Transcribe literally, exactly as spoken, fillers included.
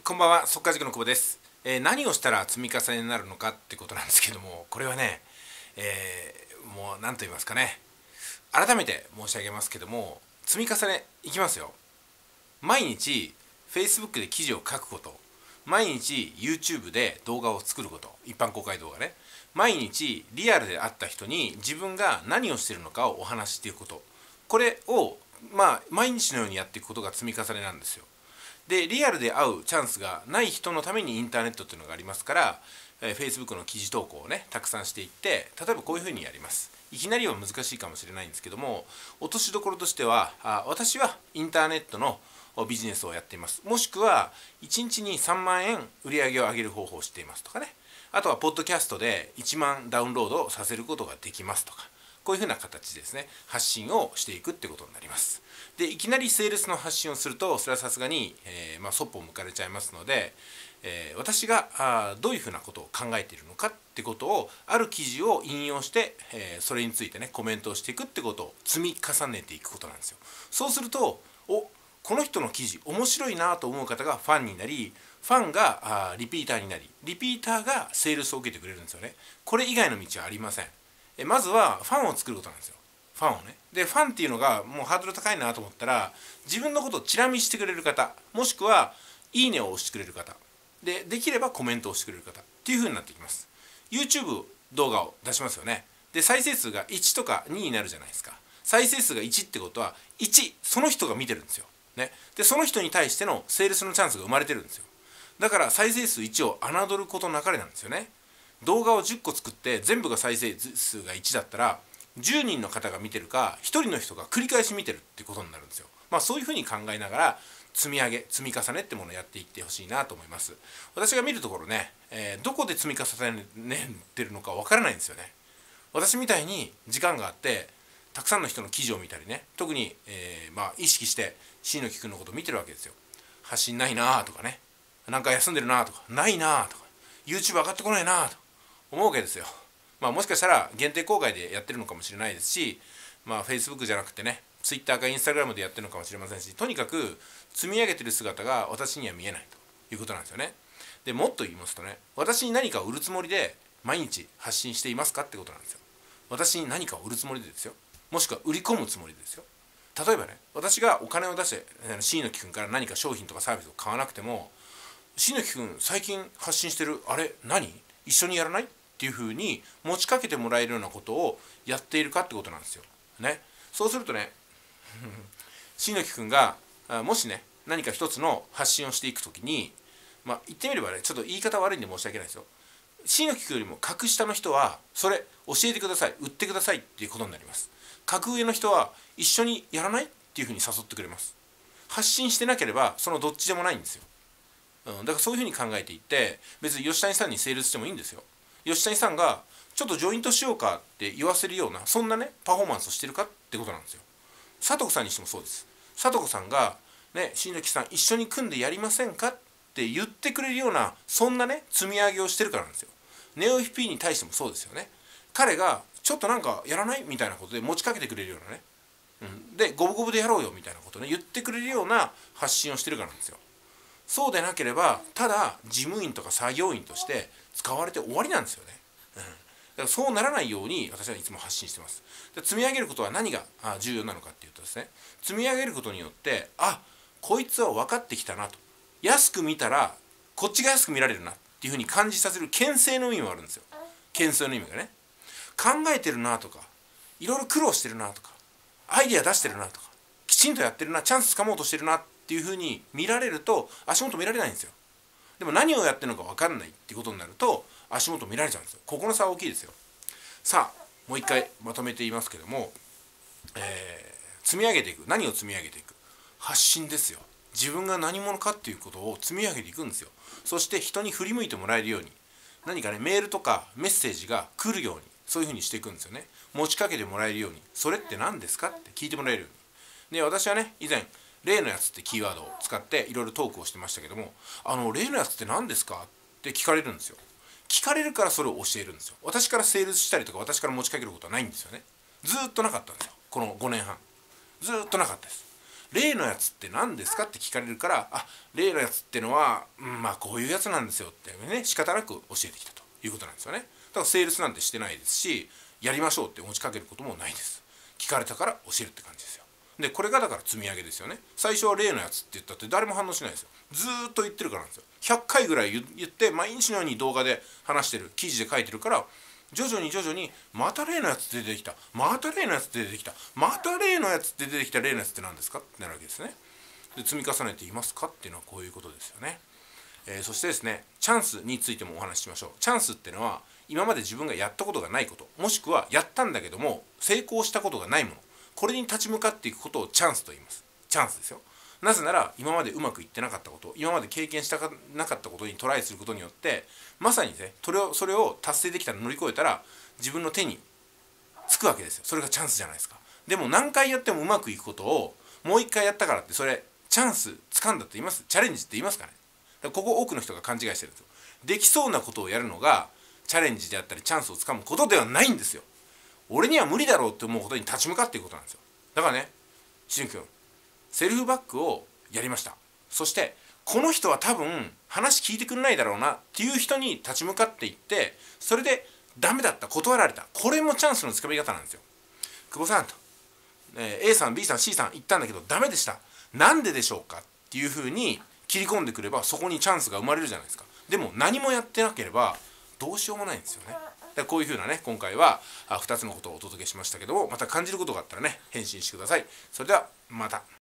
こんばんは、速稼塾の久保です、えー、何をしたら積み重ねになるのかってことなんですけども、これはね、えー、もう何と言いますかね、改めて申し上げますけども、積み重ねいきますよ。毎日 Facebook で記事を書くこと、毎日 YouTube で動画を作ること、一般公開動画ね、毎日リアルで会った人に自分が何をしているのかをお話ししていくこと、これをまあ毎日のようにやっていくことが積み重ねなんですよ。でリアルで会うチャンスがない人のためにインターネットっていうのがありますから、えー、Facebook の記事投稿をねたくさんしていって、例えばこういうふうにやります。いきなりは難しいかもしれないんですけども、落としどころとしては、あ私はインターネットのビジネスをやっています、もしくはいちにちにさんまんえん売り上げを上げる方法を知っていますとかね、あとはポッドキャストでいちまんダウンロードさせることができますとか、こういうふうな形でですね発信をしていくってことになります。でいきなりセールスの発信をすると、それはさすがに、えーまあ、そっぽを向かれちゃいますので、えー、私があどういうふうなことを考えているのかってことを、ある記事を引用して、えー、それについてねコメントをしていくってことを積み重ねていくことなんですよ。そうすると、おこの人の記事面白いなと思う方がファンになり、ファンがあリピーターになり、リピーターがセールスを受けてくれるんですよね。これ以外の道はありません。えまずはファンを作ることなんですよ。ファンをね。でファンっていうのがもうハードル高いなと思ったら、自分のことをチラ見してくれる方、もしくはいいねを押してくれる方で、できればコメントをしてくれる方っていう風になってきます。 YouTube 動画を出しますよね。で再生数がいちとかにになるじゃないですか。再生数がいちってことはいち、その人が見てるんですよ、ね、でその人に対してのセールスのチャンスが生まれてるんですよ。だから再生数いちを侮ることなかれなんですよね。動画をじゅっこ作って全部が再生数がいちだったら、じゅうにんの方が見てるかひとりの人が繰り返し見てるってことになるんですよ。まあそういうふうに考えながら積み上げ積み重ねってものをやっていってほしいなと思います。私が見るところね、えー、どこで積み重ねてるのかわからないんですよね。私みたいに時間があってたくさんの人の記事を見たりね、特に、えー、まあ意識して椎野木君のことを見てるわけですよ。発信ないなとかね、なんか休んでるなとか、ないなとか、 YouTube 上がってこないなと思うわけですよ。まあもしかしたら限定公開でやってるのかもしれないですし、まあ Facebook じゃなくてね Twitter か Instagram でやってるのかもしれませんし、とにかく積み上げてる姿が私には見えないということなんですよね。でもっと言いますとね、私に何かを売るつもりで毎日発信していますかってことなんですよ。私に何かを売るつもりでですよ、もしくは売り込むつもりでですよ。例えばね、私がお金を出して椎野木君から何か商品とかサービスを買わなくても、椎野木君最近発信してるあれ何一緒にやらないっていう風に持ちかけてもらえるようなことをやっているかってことなんですよ。ね、そうするとね椎野木君がもしね何か一つの発信をしていくときに、まあ言ってみればね、ちょっと言い方悪いんで申し訳ないですよ。椎野木君よりも格下の人はそれ教えてください、売ってくださいっていうことになります。格上の人は一緒にやらないっていう風に誘ってくれます。発信してなければそのどっちでもないんですよ。うん、だからそういうふうに考えていって、別に吉谷さんにセールスしてもいいんですよ。吉谷さんがちょっとジョイントしようかって言わせるような、そんなねパフォーマンスをしてるかってことなんですよ。佐藤さんにしてもそうです。佐藤さんがね、椎野木さん一緒に組んでやりませんかって言ってくれるような、そんなね積み上げをしてるからなんですよ。ネオ エフピー に対してもそうですよね。彼がちょっとなんかやらないみたいなことで持ちかけてくれるようなね、うん、で五分五分でやろうよみたいなことね言ってくれるような発信をしてるからなんですよ。そうでなければただ事務員とか作業員として使われて終わりなんですよね。うん、だからそうならないように私はいつも発信してます。で積み上げることは何が重要なのかっていうとですね、積み上げることによって、あこいつは分かってきたなと、安く見たらこっちが安く見られるなっていうふうに感じさせる牽制の意味もあるんですよ。牽制の意味がね、考えてるなとか、いろいろ苦労してるなとか、アイデア出してるなとか、きちんとやってるな、チャンスつかもうとしてるなっていうふうに見られると足元見られないんですよ。でも何をやってるのか分かんないっていうことになると足元見られちゃうんですよ。ここの差は大きいですよ。さあもう一回まとめて言いますけども、えー、積み上げていく、何を積み上げていく、発信ですよ。自分が何者かっていうことを積み上げていくんですよ。そして人に振り向いてもらえるように、何かねメールとかメッセージが来るように、そういうふうにしていくんですよね。持ちかけてもらえるように、それって何ですかって聞いてもらえるように。で私はね以前例のやつってキーワードを使っていろいろトークをしてましたけども、あの例のやつって何ですかって聞かれるんですよ。聞かれるからそれを教えるんですよ。私からセールスしたりとか私から持ちかけることはないんですよね。ずーっとなかったんですよ。このごねんはんずーっとなかったです。 例のやつって何ですかって聞かれるから、あ、例のやつってのは、うん、まあこういうやつなんですよってね、仕方なく教えてきたということなんですよね。だからセールスなんてしてないですし、やりましょうって持ちかけることもないです。聞かれたから教えるって感じですよ。でこれがだから積み上げですよね。最初は例のやつって言ったって誰も反応しないですよ。ずーっと言ってるからなんですよ。ひゃっかいぐらい言って毎日のように動画で話してる、記事で書いてるから、徐々に徐々にまた例のやつって出てきた、また例のやつって出てきた、また例のやつって出てきた、例のやつって何ですかってなるわけですね。で積み重ねていますかっていうのはこういうことですよね。えー、そしてですね、チャンスについてもお話ししましょう。チャンスっていうのは今まで自分がやったことがないこと、もしくはやったんだけども成功したことがないもの、これに立ち向かっていくことをチャンスと言います。チャンスですよ。なぜなら今までうまくいってなかったこと、今まで経験したかなかったことにトライすることによって、まさにね、それをそれを達成できたら、乗り越えたら自分の手につくわけですよ。それがチャンスじゃないですか。でも何回やってもうまくいくことをもう一回やったからってそれチャンス掴んだって言います？チャレンジって言いますかね。だからここ多くの人が勘違いしてるんですよ。できそうなことをやるのがチャレンジであったりチャンスをつかむことではないんですよ。俺には無理だろうって思うことに立ち向かっていくことなんですよ。だからね、しゅんくん、セルフバックをやりました。そしてこの人は多分話聞いてくれないだろうなっていう人に立ち向かっていって、それでダメだった、断られた、これもチャンスのつかみ方なんですよ。久保さんと、えー、A さん B さん C さん言ったんだけどダメでした、なんででしょうかっていうふうに切り込んでくれば、そこにチャンスが生まれるじゃないですか。でも何もやってなければどうしようもないんですよね。だからこういうふうなね、今回はふたつのことをお届けしましたけども、また感じることがあったらね、返信してください。それではまた。